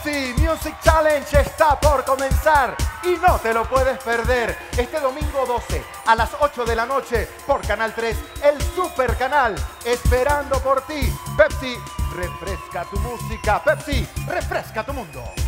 Pepsi Music Challenge está por comenzar y no te lo puedes perder. Este domingo 12 a las 8 de la noche por Canal 3, el super canal, esperando por ti. Pepsi, refresca tu música. Pepsi, refresca tu mundo.